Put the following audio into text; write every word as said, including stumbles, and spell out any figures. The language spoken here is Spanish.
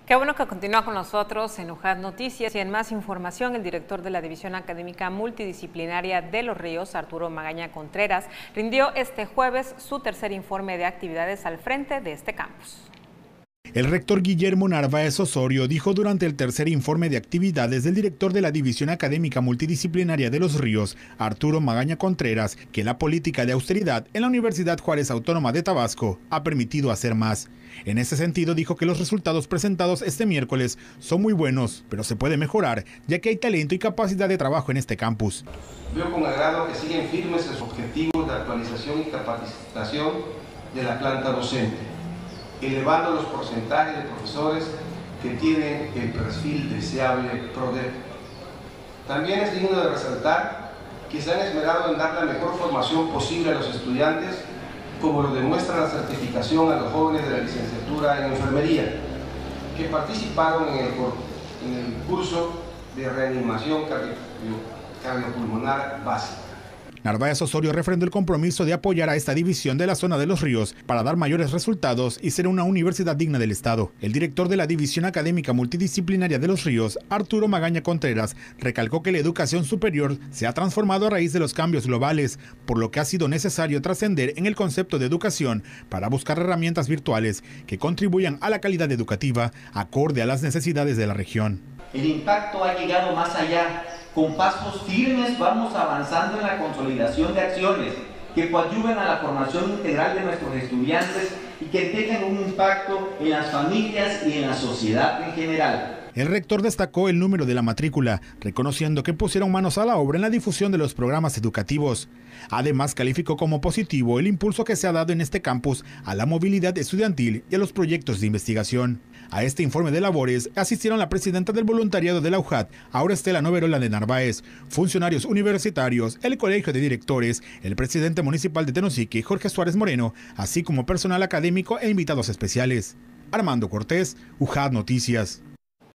Qué bueno que continúa con nosotros en U J A D Noticias y en más información, el director de la División Académica Multidisciplinaria de Los Ríos, Arturo Magaña Contreras, rindió este jueves su tercer informe de actividades al frente de este campus. El rector Guillermo Narváez Osorio dijo durante el tercer informe de actividades del director de la División Académica Multidisciplinaria de Los Ríos, Arturo Magaña Contreras, que la política de austeridad en la Universidad Juárez Autónoma de Tabasco ha permitido hacer más. En ese sentido, dijo que los resultados presentados este miércoles son muy buenos, pero se puede mejorar, ya que hay talento y capacidad de trabajo en este campus. Veo con agrado que siguen firmes sus objetivos de actualización y capacitación de la planta docente, elevando los porcentajes de profesores que tienen el perfil deseable PRODEP. También es digno de resaltar que se han esmerado en dar la mejor formación posible a los estudiantes, como lo demuestra la certificación a los jóvenes de la licenciatura en enfermería, que participaron en el, en el curso de reanimación cardio, cardiopulmonar básica. Narváez Osorio refrendó el compromiso de apoyar a esta división de la zona de Los Ríos para dar mayores resultados y ser una universidad digna del Estado. El director de la División Académica Multidisciplinaria de Los Ríos, Arturo Magaña Contreras, recalcó que la educación superior se ha transformado a raíz de los cambios globales, por lo que ha sido necesario trascender en el concepto de educación para buscar herramientas virtuales que contribuyan a la calidad educativa acorde a las necesidades de la región. El impacto ha llegado más allá. Con pasos firmes vamos avanzando en la consolidación de acciones que coadyuven a la formación integral de nuestros estudiantes y que tengan un impacto en las familias y en la sociedad en general. El rector destacó el número de la matrícula, reconociendo que pusieron manos a la obra en la difusión de los programas educativos. Además, calificó como positivo el impulso que se ha dado en este campus a la movilidad estudiantil y a los proyectos de investigación. A este informe de labores asistieron la presidenta del voluntariado de la U J A D, Aura Estela Noverola de Narváez, funcionarios universitarios, el colegio de directores, el presidente municipal de Tenosique, Jorge Suárez Moreno, así como personal académico e invitados especiales. Armando Cortés, U J A D Noticias.